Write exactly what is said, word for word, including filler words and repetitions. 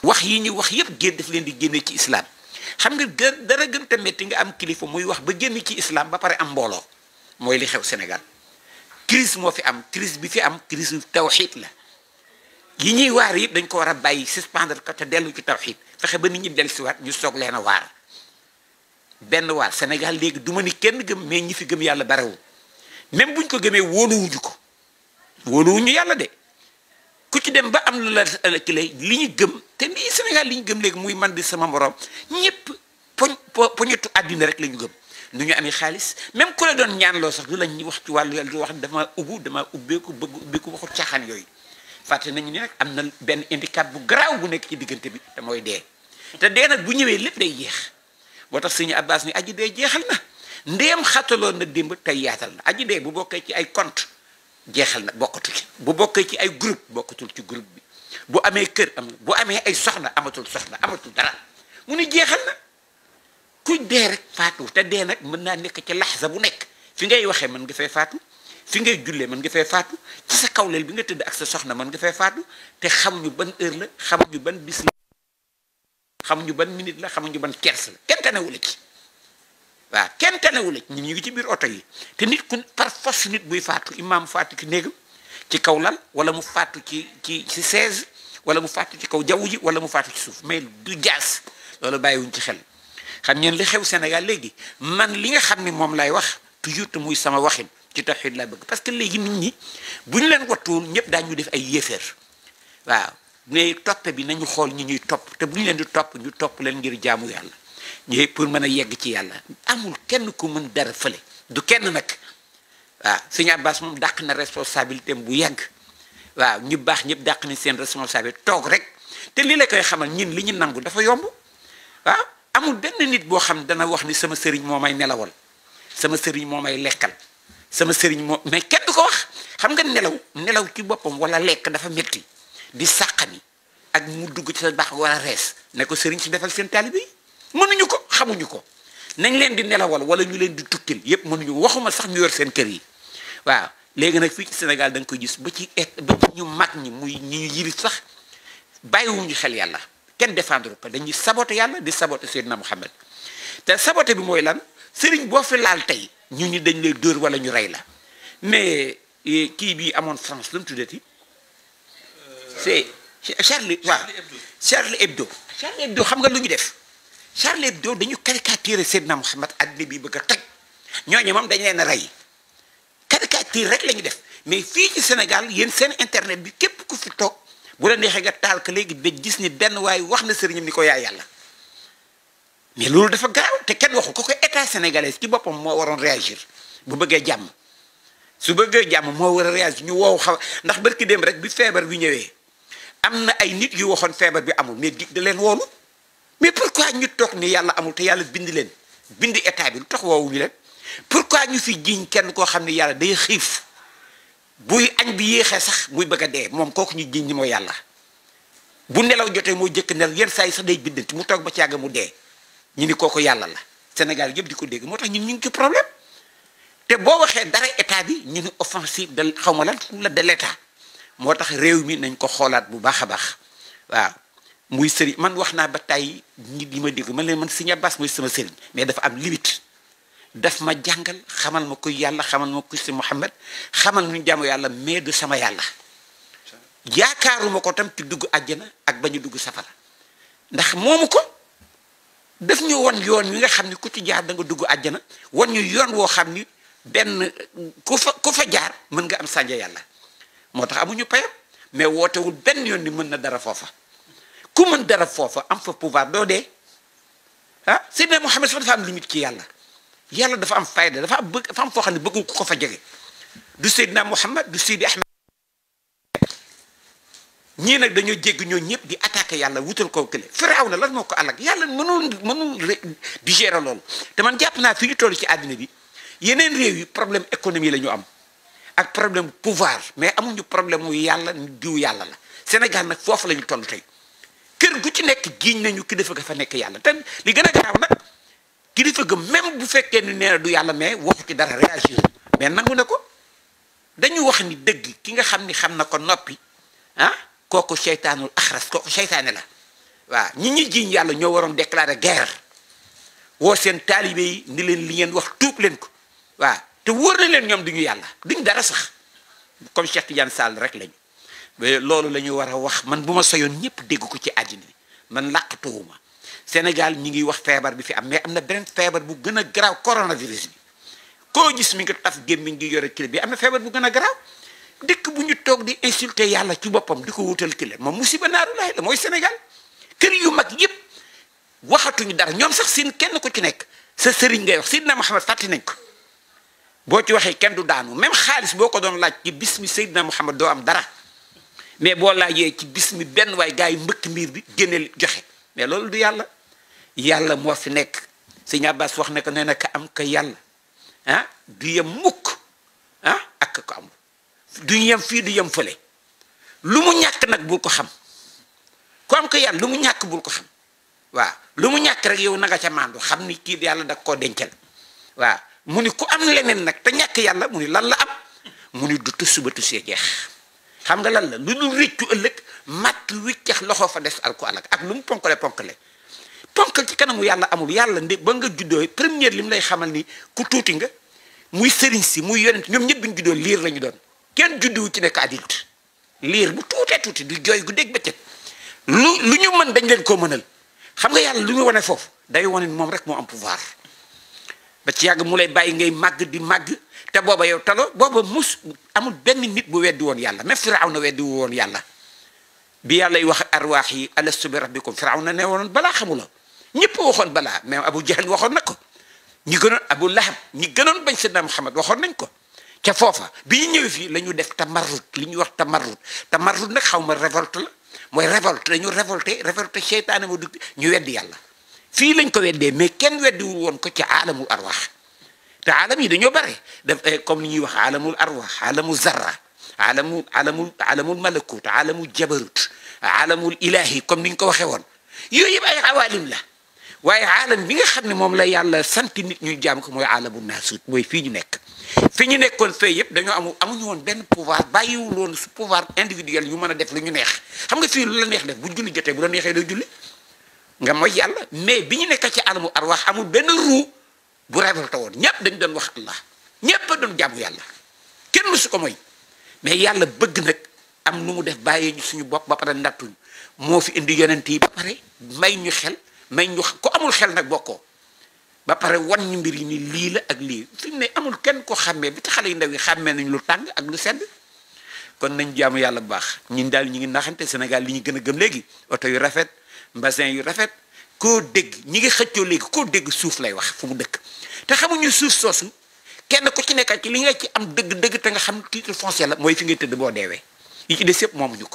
wax yi ñuy wax yëpp génn daf leen di génne ci islam xam nga gën dara gën te metti nga am kilifa muy wax ba génn ci islam ba pare am mbooloo mooy li xew Sénégal crise moo fi am crise bi fi am crise tawxiid la yi ñuy waar yëpp dañ ko war a bàyyi suspendre ko te dellu ci tawxiid fexe ba nit ñi dellu siwaat ñu soog leen a waar benn waar Sénégal léegi du ma ni kenn gëm mais ñi fi gëm yàlla barewul même buñ ko gëmee wóoluwuñu ko wóoluwuñu yàlla de ku ci dem ba am lu la ci lay li ñu gëm te lii Sénégal li ñu gëm léegi muy man di sama morom ñëpp poñ poñetu àddina rek la ñu gëm nu ñu amee xaalis même ku la doon ñaanloo sax du lañ wax ci wàllu yàlla du wax dama ubbu dama ubbeeku bëgg ubbeeku waxu caaxaan yooyu fàtte nañu ne nag am na benn handicap bu garaaw bu nekk ci diggante bi te mooy dee te dee nag bu ñëwee lépp day jeex boo tax Sëñ Abbas ni aji dee jeexal na ndéem xataloon na démb tey yaatal na aji dee bu bokkee ci ay compte jeexal na bokkatu ci bu bokkee ci ay groupe bokkatul ci groupe bi bu amee kër am na bu amee ay soxna amatul soxna amatul dara mu ni jeexal na ku dee rek faatu te dee nag mën naa nekk ci laxsa bu nekk fi ngay waxee mën nga fay faatu fi ngay jullee mën nga fay faatu ci sa kawleel bi nga tëdd ak sa soxna mën nga fay faatu te xamuñu ban heure la xamuñu ban bis la xamuñu ban minute la xamuñu ban kers la kenn tanewu la ci waaw kenn tanewu la ci ñun ñu ngi ci biir oto yi te nit ku par force nit buy faatu imaam faatu ci néegam ci kaw lal wala mu faatu ci ci ci seize wala mu faatu ci kaw jaww ji wala mu faatu ci suuf mais du jaas loolu bàyyiwuñ ci xel xam ngeen li xew Sénégal léegi man li nga xam ne moom lay wax toujours te muy sama waxin ci tawxiid laa bëgg parce que léegi nit ñi bu ñu leen wattuwul ñëpp daañu def ay yéeféer waaw mais toppe bi nañu xool ñi ñuy topp te bu ñu leen di topp ñu topp leen ngir jaamu yàlla ñooy pour mën a yegg ci yàlla amul kenn ku mën dara fële du kenn nag waaw Sëñ Abbas moom dàq na responsabilité bu yàgg waaw ñu baax ñëpp dàq nañ seen responsabilité toog rek te lii la koy xamal ñin li ñu nangu dafa yomb waaw amul benn nit boo xam dana wax ni sama sëriñ moo may nelawal sama sëriñ moo may lekkal sama sëriñ moo mais kenn du ko wax xam nga nelaw nelaw ci boppam wala lekk dafa métti di sàqani ak mu dugg ci sa baax war a rees ne ko sëriñ si defal seen taalibe yi mënuñu ko xamuñu ko nañ leen di nelawal wala ñu leen di tukkil yépp mënuñu waxuma sax ñu yor seen kër yi waaw léegi nag fii ci Sénégal da nga koy gis ba ci et ba ci ñu mag ñi muy ñi ñu yilif sax bàyyiwuñu xel yàlla kenn défendre ko dañuy saboté yàlla di saboté Seydina Muhammad te saboté bi mooy lan sëriñ boo fi laal tey ñu ni dañ lay dóor wala ñu rey la mais kii bii amoon France lu mu tuddati c'est Charlie waaw Charlie Hebdo Charlie Hebdo xam nga lu ñu def Charlie Hebdo dañu caricaturé Seydina Muhammad àddina bi bëgg a toj ñooñu moom dañ leen a rey caricature rek la ñu def mais fii ci Sénégal yéen seen internet bi képp ku fi toog bu la neexee nga taal ko léegi ba gis ni benn waaye wax na sëriñam ni ko yaay yàlla mais loolu dafa gaaw te kenn waxu ko ko état sénégalais ci boppam moo waroon réagir bu bëggee jàmm su bëggee jàmm moo war a réagir ñu woow xaw ndax barki dem rek bi feebar bi ñëwee am na ay nit yu waxoon feebar bi amul mais dig da leen woolu mais pourquoi ñu toog ni yàlla amul te yàlla bind leen bind état bi lu tax woowuñu leen pourquoi ñu fi jiiñ kenn koo xam ne yàlla day xiif buy añ bi yéexee sax muy bëgg a dee moom kooku ñu jiiñ ñi mooy yàlla bu nelaw jotee moo jëkk nelaw yenn saa yi sax day biddanti mu toog ba ci yàgg mu dee ñu ni kooku yàlla la Sénégal yëpp di ko dégg moo tax ñun ñu ngi ci problème te boo waxee dara état bi ñu ni offensive de xaw ma lan la de l'état moo tax réew mi nañ ko xoolaat bu baax a baax waaw muy sëriñ man wax naa ba tey nit yi ma dégg man leen man Sëñ Abbas mooy sama sëriñ mais dafa am limite daf ma jàngal xamal ma koy yàlla xamal ma koy si Muhammad xamal nu jaamu yàlla mais du sama yàlla yaakaaruma ko tam ci dugg àjjana ak bañu dugg safara ndax moomu ko daf ñu won yoon wi nga xam ni ku ci jaar da nga dugg àjjana won ñu yoon woo xam ni benn ku fa ku fa jaar mën nga am sànja yàlla moo tax amuñu payam mais wootewul benn yoon ni mën na dara foofa ku mën dara foofa am fa pouvoir doo dee ah Seydina Muhammad sax dafa am limite ci yàlla yàlla dafa am fayda dafa am bëgg dafa am foo xam ne bëggul ku ko fa jege du Seydina Muhammad du Seydi Ahmed ñii nag dañoo jégg ñoo ñëpp di attaqué yàlla wutal ko kële firaaw na lan moo ko àllag yàlla mënul mënul digérer loolu te man jàpp naa fi ñu toll ci àddina bi yeneen réew yi problème économie la ñu am ak problème pouvoir mais amuñu problème mu yàlla diw yàlla la Sénégal nag foofu la ñu toll tey kër gu ci nekk giiñ nañu kilifa ga fa nekk yàlla te li gën a garaaw nag kilifa ga même bu fekkee ni nee na du yàlla mais waxu ci dara réagir mais nangu na ko dañu wax ni dëgg ki nga xam ni xam na ko noppi ah kooku seytaanul axras kooku seytaane la waaw ñi ñi jiiñ yàlla ñoo waroon déclarer guerre woo seen taalibe yi ni leen li ngeen wax tuub leen ko waaw te wóor na leen ñoom duñu yàlla duñ dara sax comme Cheikh Tidiane Sall rek lañu loolu la ñu war a wax man bu ma soyoon ñëpp dégg ko ci àddina bi man làqatuwuma Sénégal ñi ngi wax feebar bi fi am mais am na beneen feebar bu gën a garaaw coronavirus bi koo gis mi ngi taf gémmiñ ngi yore kile bi am na feebar bu gën a garaaw dëkk bu ñu toog di insulter yàlla ci boppam di ko wutal kile moom musiba naaru laay la mooy Sénégal kër yu mag yëpp waxatuñu dara ñoom sax seen kenn ku ci nekk sa sëriñ ngay wax Seydina Muhammad fàtte nañ ko boo ci waxee kenn du daanu même xaalis boo ko doon laaj ci bismi Seydina Muhammad doo am dara mais boo laajee ci bismi benn waay gars yi mbëkk mbiir bi génne joxe mais loolu du yàlla yàlla moo fi nekk sëñ Abbas wax ne ko nee na ka am ka yàlla ah du yem mukk ah ak ko am du yem fii du yem fële lu mu ñàkk nag bul ko xam ku am ko yàlla lu mu ñàkk bul ko xam waaw lu mu ñàkk rek yow na nga ca maandu xam ni kii yàlla da koo dencal waaw mu ni ku am leneen nag te ñàkk yàlla mu ni lan la am mu ni du tus ba tusee jeex xam nga lan la lu dul réccu ëllëg matt wiccax loxo fa des al ko alak ak lu mu ponkale ponkale ponkal ci kanamu yàlla amul yàlla ndi ba nga juddoo première li mu lay xamal ni ku tuuti nga muy sëriñ si muy yonent ñoom ñëpp bi ñu juddoo liir la ñu doon kenn judduwu ci nekk adulte liir bu tuutee tuuti du jooy gu dégg bëccëg lu lu ñu mën dañ leen koo mënal xam nga yàlla lu ñu wane foofu day wane ni moom rek moo am pouvoir ba ci yàgg mu lay bàyyi ngay màgg di màgg te booba yow talo booba mus amul benn nit bu weddi woon yàlla même Firawna weddi woon yàlla bi yàlla y wax arwaax yi alastu bi rabbikum Firawna ne woon balaa xamuloo ñëpp waxoon balaa même Abu Jahl waxoon na ko ñi gënoon Abu Lahab ñi gënoon bañ Seydina Muhammad waxoon nañ ko ca foofa bi ñu ñëwee fii la ñu def tamarrut li ñuy wax tamarrut tamarrut nag xaw ma révolte la mooy révolte dañu révolté révolté seytaane ma dugg ñu weddi yàlla fii lañ ko weddee mais kenn weddiwul woon ko ci aalamul arwaax te aalam yi dañoo bare def comme ni ñuy wax aalamul arwaax aalamul zarra aalamul aalamul aalamul malakut aalamul jabarut aalamul ilahi comme ni ñu ko waxee woon yooyu yëpp ay awaalim la waaye aalam bi nga xam ne moom la yàlla sant nit ñuy jaam ko mooy aalamul naasut mooy fii ñu nekk fi ñu nekkoon fee yëpp dañoo amu amuñu woon benn pouvoir bàyyiwul woon su pouvoir individuel ñu mën a def lu ñu neex xam nga fii lu la neex def bu julli jotee bu la neexee day julli nga mooy yàlla mais bi ñu nekk ci alamu arwaax amul benn ruu bu révolté woon ñëpp dañ doon wax allah ñëpp a doon jaamu yàlla kenn mësu ko mooy mais yàlla bëgg nag am nu mu def bàyyee ñu suñu bopp ba pare nattuñ moo fi indi yonent yi ba pare may ñu xel may ñu ko amul xel nag bokkoo ba pare wan ñu mbir yi ni lii la ak lii fi mu ne amul kenn ko xàmmee bi te xale yu ndaw yi xàmmee nañ lu tàng ak lu sedd kon nañ jaamu yàlla bu baax ñun daal ñu ngi naxante Sénégal li ñu gën a gëm léegi oto yu rafet mbasin yu rafet koo dégg ñi ngi xëccoo léegi koo dégg suuf lay wax fu mu dëkk te xamuñu suuf soosu kenn ku ci nekk ci li nga ci am dëgg-dëgg te nga xam titre foncier la mooy fi ngay tëdd boo deewee yi ci des yëpp moomuñu ko